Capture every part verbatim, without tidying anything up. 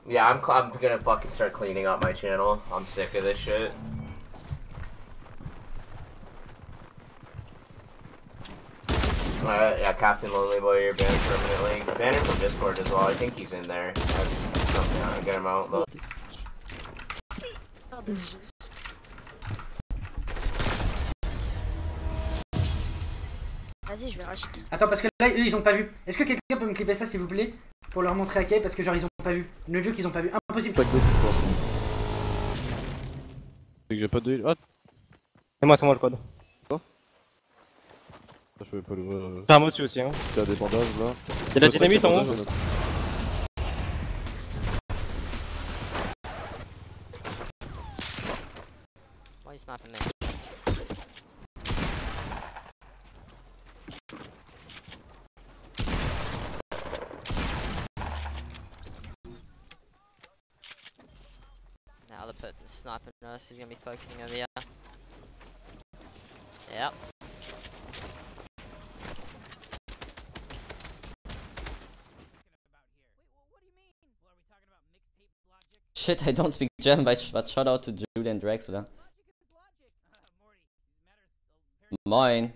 Yeah, I'm, I'm gonna fucking start cleaning up my channel. I'm sick of this shit. Uh, yeah, Captain Lonely Boy, you're banned permanently. Banned him from Discord as well. I think he's in there. That's something. I get him out though. Vas-y, je vais racheter. Attends, parce que là, eux, ils ont pas vu. Est-ce que quelqu'un peut me clipper ça, s'il vous plaît? Pour leur montrer à Kay, parce que genre, ils ont pas vu. Le jeu qu'ils ont pas vu. Impossible. Pas de go, je pense. C'est que j'ai pas de... Ah. C'est moi, c'est moi le code. Quoi? Je vais pas l'ouvrir. T'as un mot dessus aussi, hein. T'as des bandages là. Y'a de la dynamite en haut. Why you sniping me? Now the person sniping us is gonna be focusing over here. Yep. Shit, I don't speak German, but, but shout out to Julian Drexler. Moin.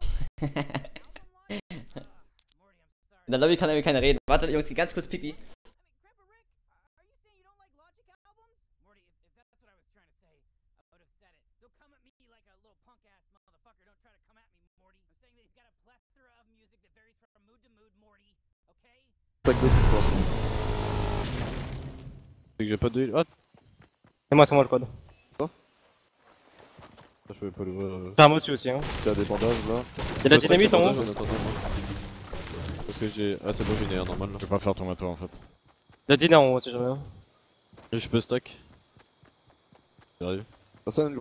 In der Lobby kann irgendwie keiner reden. Warte, Jungs, geh ganz kurz Pipi. Pas de go, je pense. C'est que j'ai pas de... Ah. C'est moi, c'est moi le code. Quoi? Je vais pas l'ouvrir. T'as un mot dessus aussi, hein. T'as des bandages là. Y'a de la dynamite en haut. Parce que j'ai... Ah c'est bon, j'ai une normal là. Je vais pas faire ton matos en fait. La dynamite en haut si jamais. Je peux stack. J'arrive. Personne.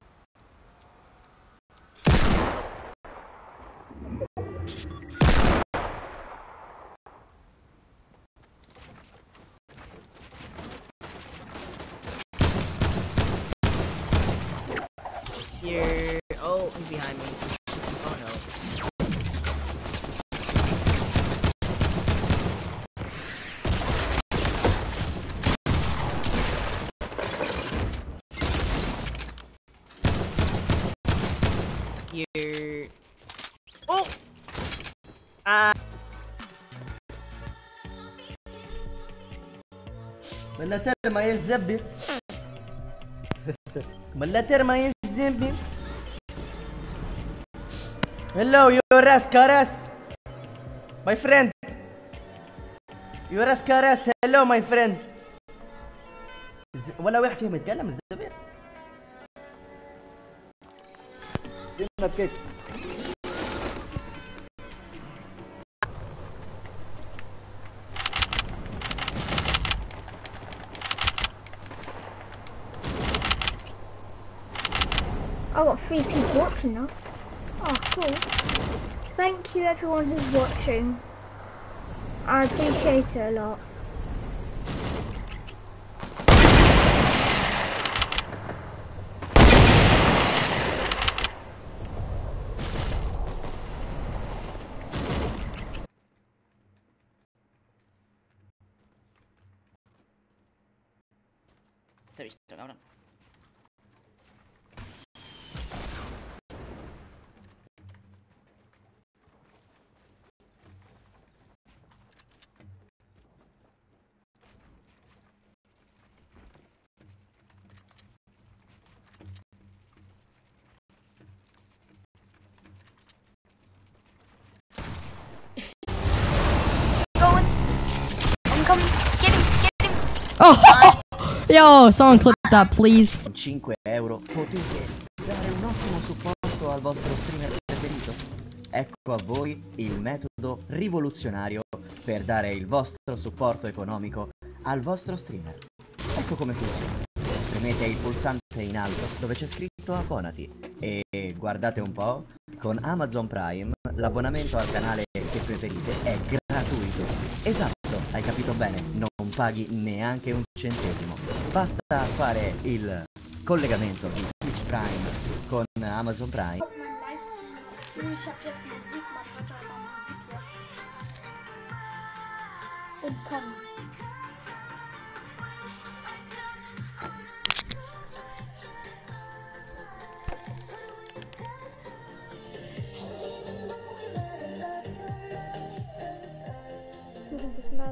Here. Oh, he's behind me. Oh no. Here. Oh! Ah! ولا ترمى يا الزبي ولا ترمى يا الزبي. Hello, Yoras Karas, my friend. Yoras Karas, hello my friend. ولا واحد فيهم يتكلم الزبير. I got three people watching now. Oh, cool. Thank you everyone who's watching. I appreciate it a lot. Te he visto, cabrón. Oh, yo, someone clip that, please. cinque euro potete dare un ottimo supporto al vostro streamer preferito. Ecco a voi il metodo rivoluzionario per dare il vostro supporto economico al vostro streamer. Ecco come funziona. Premete il pulsante in alto dove c'è scritto abbonati e guardate un po', con Amazon Prime l'abbonamento al canale che preferite è gratuito. Esatto, hai capito bene, non paghi neanche un centesimo. Basta fare il collegamento di Twitch Prime con Amazon Prime.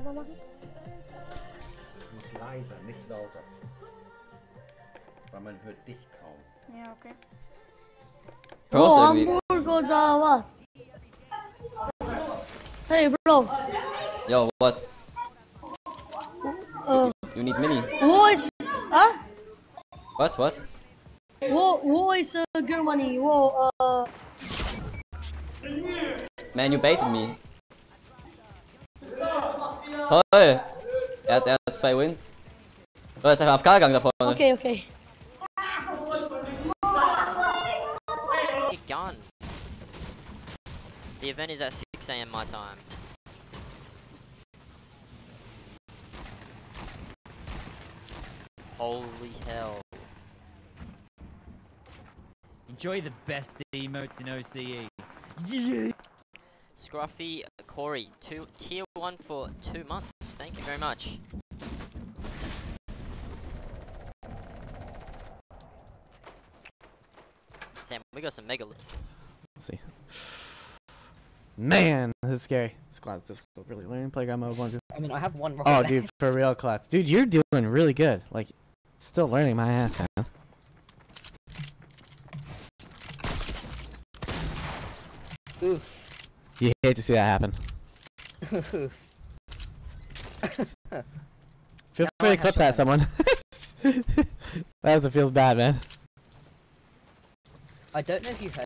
sauber machen? Du musst leiser, nicht lauter. Weil man hört dich kaum. Ja, okay. Bro, irgendwie. Hamburg oder was? Hey, bro. Yo, what? Uh, You need mini. wo ist... Huh? What, what? Wo, wo ist uh, Germany? Wo, uh... Man, you baited me. Toll! Er hat, er hat zwei Wins. Oh, er ist einfach auf K gegangen da vorne. Okay, okay. Get gone. The event is at six A M my time. Holy hell. Enjoy the best emotes in O C E. Yeah. Scruffy Corey, two tier one for two months. Thank you very much. Damn, we got some mega. Let's see. Man, this is scary. Squad's difficult, really. Learning playground mode one. I mean, I have one. Oh, dude, for real, class. Dude, you're doing really good. Like, still learning my ass, man. Oof. You hate to see that happen. Feel free to clip that, someone. That also feels bad, man. I don't know if you've heard.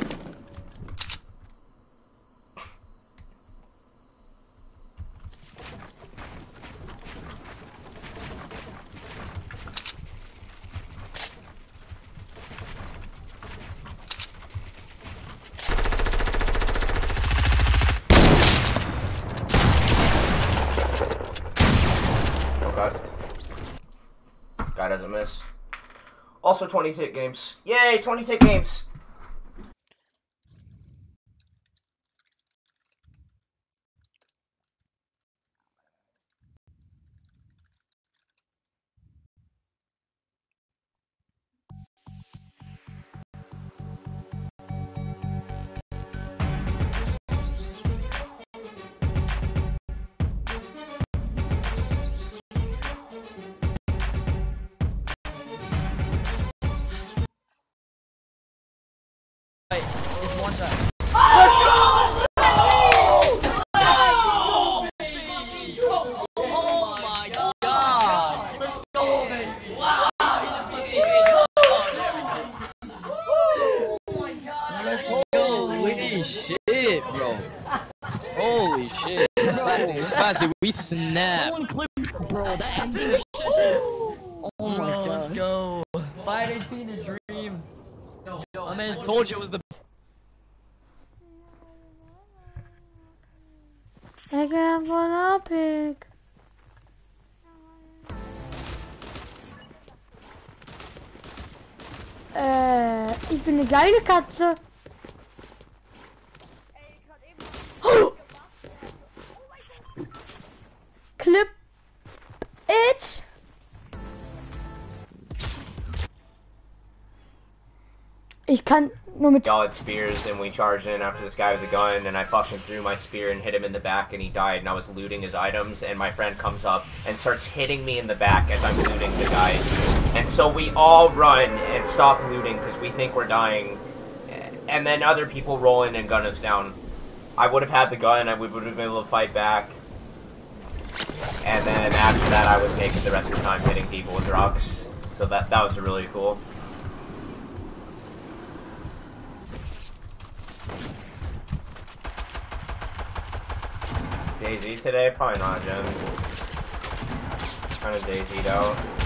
Okay. Guy doesn't miss. Also twenty tick games. Yay, twenty tick games! It's one shot. Let's go! Oh my god! Let's go, baby! Wow! Oh my god! Let's go! Holy shit, bro! Holy shit! Classy, classy, we snap! Someone clip, bro. That ending was shit. Oh my god! Let's go! five H P in a dream. I mean, I told you it was the. Ik heb een epic. Eh, ik ben een geile katse. Clip it. Ich kann nur mit. Y'all had spears and we charged in after this guy with a gun and I fucking threw my spear and hit him in the back and he died and I was looting his items and my friend comes up and starts hitting me in the back as I'm looting the guy. And so we all run and stop looting because we think we're dying. And then other people roll in and gun us down. I would have had the gun, I would have been able to fight back. And then after that I was naked the rest of the time hitting people with rocks. So that, that was really cool. Daisy today? Probably not, Jen. Kind of daisied out.